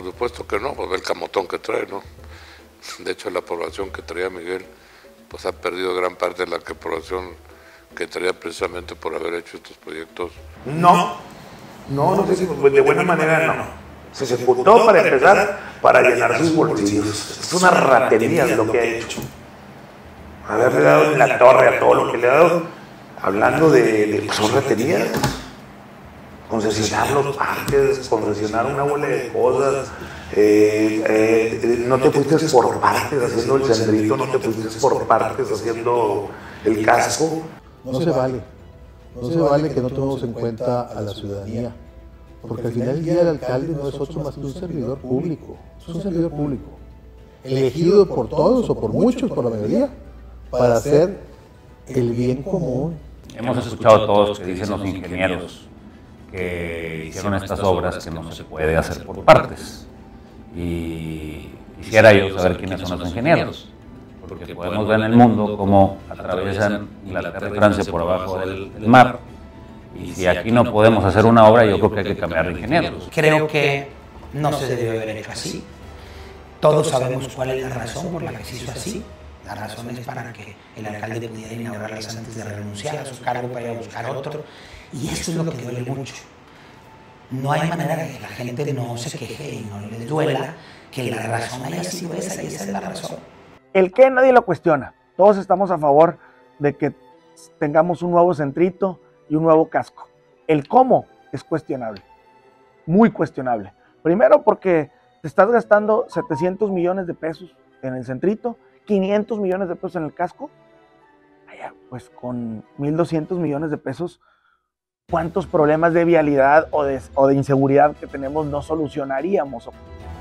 por supuesto que no, pues ve el camotón que trae, ¿no? De hecho, la población que traía Miguel, pues ha perdido gran parte de la población que traía precisamente por haber hecho estos proyectos. No sé si de buena manera no. Se ejecutó para empezar, para llenar sus bolsillos. Es una ratería lo que ha hecho. Haberle dado en la torre a todo lo que le ha dado, hablando de son raterías. Concesionar los parques, concesionar una bola de cosas. No te fuiste por partes haciendo el centrito, no te fuiste por partes haciendo el casco. No se vale. No se vale que no tomemos en cuenta a la ciudadanía. Porque al final del día el alcalde no es otro más que un servidor público. Es un servidor público. Elegido por todos o por muchos, por la mayoría, para hacer el bien común. Hemos escuchado a todos que dicen los ingenieros que hicieron estas obras que no se puede hacer por partes. Y quisiera yo saber quiénes son los ingenieros, porque podemos ver en el mundo cómo atraviesan Inglaterra y Francia por abajo del mar, y si aquí no podemos hacer una obra, yo creo que hay que cambiar de ingenieros. Creo que no se debe haber hecho así. Todos sabemos cuál es la razón por la que se hizo así. La razón es para que el alcalde pudiera inaugurarlas antes de renunciar a su cargo para ir a buscar otro. Y eso es lo que duele mucho. No hay manera de que la gente no se queje y no le duela que la razón haya sido esa, y esa es la razón. El qué nadie lo cuestiona. Todos estamos a favor de que tengamos un nuevo centrito y un nuevo casco. El cómo es cuestionable, muy cuestionable. Primero porque te estás gastando 700 millones de pesos en el centrito, 500 millones de pesos en el casco. Pues con 1.200 millones de pesos, ¿cuántos problemas de vialidad o de inseguridad que tenemos no solucionaríamos?